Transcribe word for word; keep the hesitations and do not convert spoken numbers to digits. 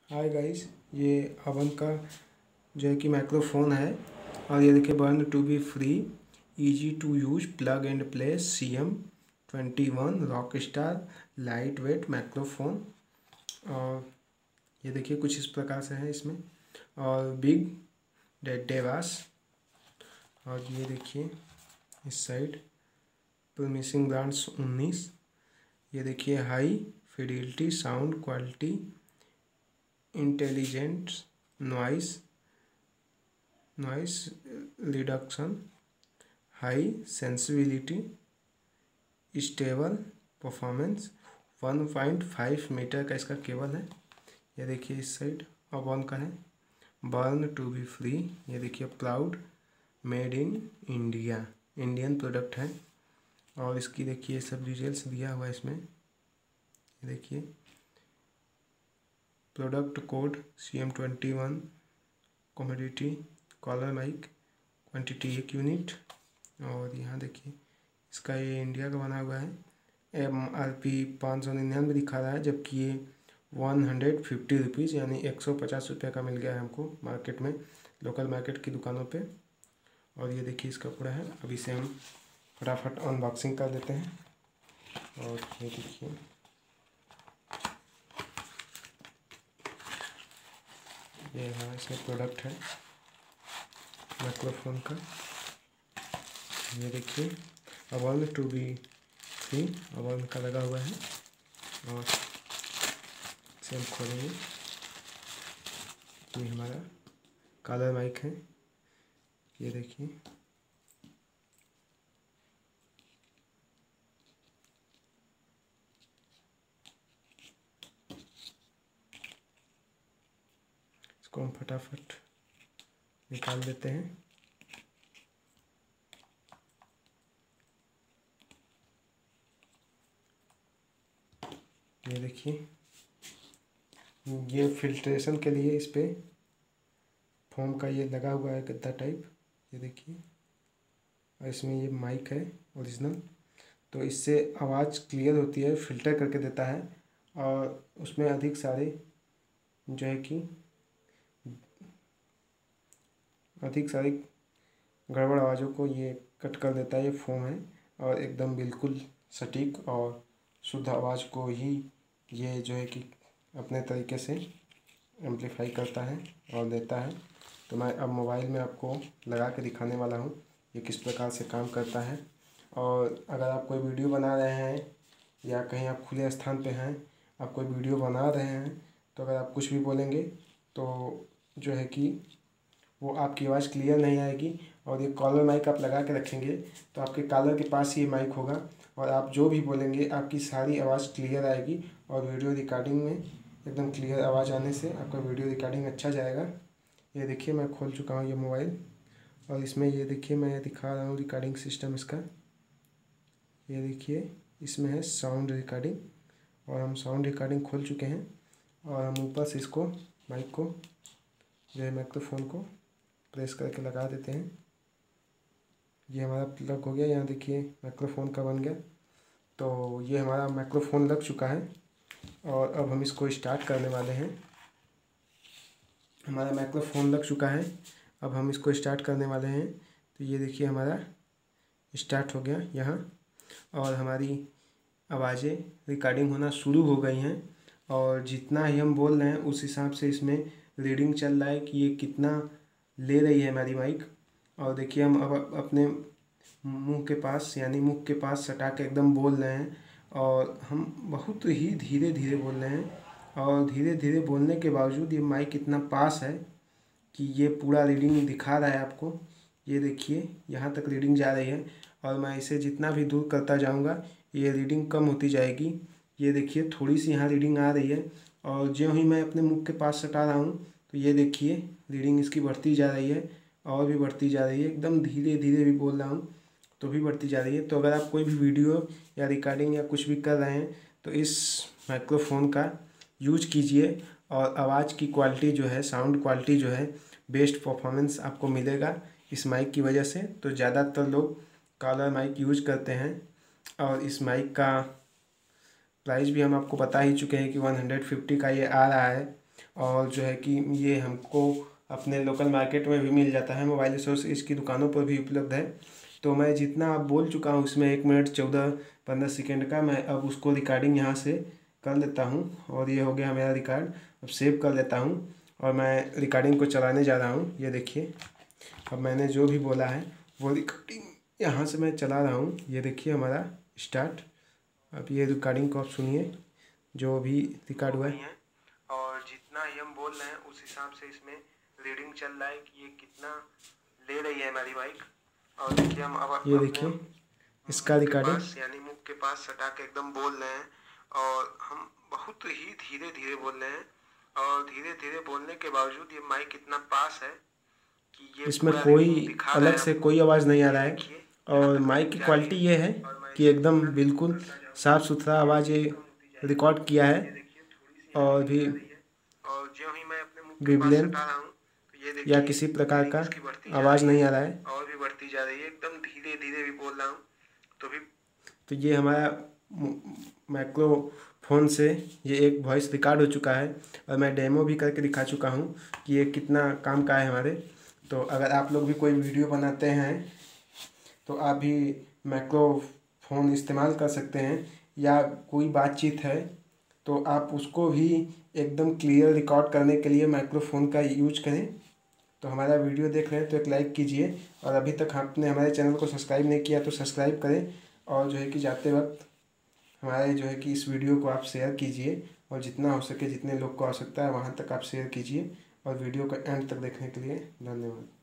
Hi guys, ये oven का जो है कि माइक्रोफोन है। और ये देखिए, born to be free, easy to use, plug and play, C M twenty one rock star light weight microphone. और ये देखिए कुछ इस प्रकार से है इसमें। और बिग डेवास। और ये देखिए इस साइड प्रोमिसिंग ब्रांड्स उन्नीस। ये देखिए high fidelity sound quality, intelligent noise noise reduction, high sensibility, stable performance. One point five metre का इसका केबल है। ये देखिए इस साइड अवन का है। Born to be free. ये देखिए proud made in India, Indian product है। और इसकी देखिए सब डिटेल्स दिया हुआ है इसमें। ये देखिए product code C M twenty one, commodity collar mic, quantity एक यूनिट। और यहाँ देखिए इसका ये इंडिया का बना हुआ है। एम आर पी पाँच सौ निन्यानवे दिखा रहा है, जबकि ये वन हंड्रेड फिफ्टी रुपीज़ यानी एक सौ पचास रुपये का मिल गया है हमको मार्केट में, लोकल मार्केट की दुकानों पे। और ये देखिए इसका पूरा है। अभी से हम फटाफट अनबॉक्सिंग कर देते हैं। और ये देखिए ये हाँ इसमें प्रोडक्ट है माइक्रोफोन का। ये देखिए a one two b three a one का लगा हुआ है। और इसे हम खोलेंगे। ये हमारा कॉलर माइक है। ये देखिए इसको हम फटाफट निकाल देते हैं। ये देखिए ये फिल्ट्रेशन के लिए इस पे फोम का ये लगा हुआ है गद्दा टाइप। ये देखिए और इसमें ये माइक है ओरिजिनल, तो इससे आवाज़ क्लियर होती है, फिल्टर करके देता है। और उसमें अधिक सारे जो है कि अधिक सारी गड़बड़ आवाज़ों को ये कट कर देता है। ये फोम है और एकदम बिल्कुल सटीक और शुद्ध आवाज़ को ही ये जो है कि अपने तरीके से एम्पलीफाई करता है और देता है। तो मैं अब मोबाइल में आपको लगा के दिखाने वाला हूँ ये किस प्रकार से काम करता है। और अगर आप कोई वीडियो बना रहे हैं या कहीं आप खुले स्थान पे हैं, आप कोई वीडियो बना रहे हैं, तो अगर आप कुछ भी बोलेंगे तो जो है कि वो आपकी आवाज़ क्लियर नहीं आएगी। और ये कॉलर माइक आप लगा के रखेंगे तो आपके कॉलर के पास ही माइक होगा और आप जो भी बोलेंगे आपकी सारी आवाज़ क्लियर आएगी। और वीडियो रिकॉर्डिंग में एकदम क्लियर आवाज़ आने से आपका वीडियो रिकॉर्डिंग अच्छा जाएगा। ये देखिए मैं खोल चुका हूँ ये मोबाइल और इसमें ये देखिए मैं दिखा रहा हूँ रिकॉर्डिंग सिस्टम इसका। ये देखिए इसमें है साउंड रिकॉर्डिंग और हम साउंड रिकॉर्डिंग खोल चुके हैं। और हम ऊपर से इसको माइक को जो है माइक्रोफोन को प्रेस करके लगा देते हैं। ये हमारा प्लग हो गया। यहाँ देखिए माइक्रोफोन का बन गया। तो ये हमारा माइक्रोफोन लग चुका है और अब हम इसको स्टार्ट करने वाले हैं। हमारा माइक्रोफोन लग चुका है, अब हम इसको स्टार्ट करने वाले हैं। तो ये देखिए हमारा स्टार्ट हो गया यहाँ और हमारी आवाज़ें रिकॉर्डिंग होना शुरू हो गई हैं। और जितना ही हम बोल रहे हैं उस हिसाब से इसमें रीडिंग चल रहा है कि ये कितना ले रही है हमारी माइक। और देखिए हम अब अपने मुंह के पास यानी मुख के पास सटा के एकदम बोल रहे हैं और हम बहुत ही धीरे धीरे बोल रहे हैं। और धीरे धीरे बोलने के बावजूद ये माइक इतना पास है कि ये पूरा रीडिंग दिखा रहा है आपको। ये देखिए यहाँ तक रीडिंग जा रही है और मैं इसे जितना भी दूर करता जाऊँगा ये रीडिंग कम होती जाएगी। ये देखिए थोड़ी सी यहाँ रीडिंग आ रही है और ज्यों ही मैं अपने मुख के पास सटा रहा हूँ तो ये देखिए रीडिंग इसकी बढ़ती जा रही है और भी बढ़ती जा रही है। एकदम धीरे धीरे भी बोल रहा हूँ तो भी बढ़ती जा रही है। तो अगर आप कोई भी वीडियो या रिकॉर्डिंग या कुछ भी कर रहे हैं तो इस माइक्रोफोन का यूज कीजिए और आवाज़ की क्वालिटी जो है, साउंड क्वालिटी जो है, बेस्ट परफॉर्मेंस आपको मिलेगा इस माइक की वजह से। तो ज़्यादातर लोग कॉलर माइक यूज करते हैं और इस माइक का प्राइस भी हम आपको बता ही चुके हैं कि वन हंड्रेड फिफ्टी का ये आ रहा है। और जो है कि ये हमको अपने लोकल मार्केट में भी मिल जाता है, मोबाइल स्टोर इसकी दुकानों पर भी उपलब्ध है। तो मैं जितना अब बोल चुका हूँ उसमें एक मिनट चौदह पंद्रह सेकेंड का, मैं अब उसको रिकॉर्डिंग यहाँ से कर लेता हूँ। और ये हो गया मेरा रिकॉर्ड, अब सेव कर लेता हूँ और मैं रिकॉर्डिंग को चलाने जा रहा हूँ। ये देखिए, अब मैंने जो भी बोला है वो रिकॉर्डिंग यहाँ से मैं चला रहा हूँ। ये देखिए हमारा स्टार्ट। अब ये रिकॉर्डिंग को आप सुनिए जो भी रिकॉर्ड हुआ है, और जितना ही हम बोल रहे हैं उस हिसाब से इसमें रीडिंग चल रहा है कि ये कितना ले रही है हमारी माइक। और देखिए हम अब ये देखिए इसका रिकॉर्डिंग यानी मुख के पास सटा के एकदम बोल रहे हैं, और हम बहुत ही धीरे धीरे बोल रहे हैं। और धीरे धीरे बोलने के बावजूद ये माइक इतना पास है कि ये इसमें कोई अलग से कोई आवाज़ नहीं आ रहा है। और माइक की क्वालिटी ये है कि एकदम बिल्कुल साफ़ सुथरा आवाज़ ये रिकॉर्ड किया है। और भी विब्रेंट या किसी प्रकार का आवाज़ नहीं आ रहा है, और भी बढ़ती जा रही है, एकदम धीरे धीरे भी बोल रहा हूँ तो भी। तो ये हमारा माइक्रोफोन से ये एक वॉइस रिकॉर्ड हो चुका है, और मैं डेमो भी करके दिखा चुका हूँ कि ये कितना काम का है हमारे। तो अगर आप लोग भी कोई वीडियो बनाते हैं तो आप भी माइक्रोफोन इस्तेमाल कर सकते हैं, या कोई बातचीत है तो आप उसको भी एकदम क्लियर रिकॉर्ड करने के लिए माइक्रोफोन का यूज करें। तो हमारा वीडियो देख रहे हैं तो एक लाइक कीजिए, और अभी तक आपने हमारे चैनल को सब्सक्राइब नहीं किया तो सब्सक्राइब करें। और जो है कि जाते वक्त हमारे जो है कि इस वीडियो को आप शेयर कीजिए, और जितना हो सके जितने लोग को आवश्यकता है वहाँ तक आप शेयर कीजिए। और वीडियो को एंड तक देखने के लिए धन्यवाद।